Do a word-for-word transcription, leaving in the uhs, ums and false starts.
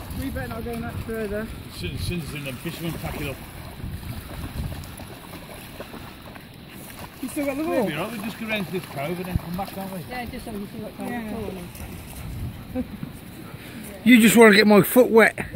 We better not go much further. As soon as soon as the fishermen pack it up. You still got the We'll ball? be right, we'll just go round to this cove and then come back, don't we? Yeah, just so you see what kind Yeah. of corn is. You just want to get my foot wet.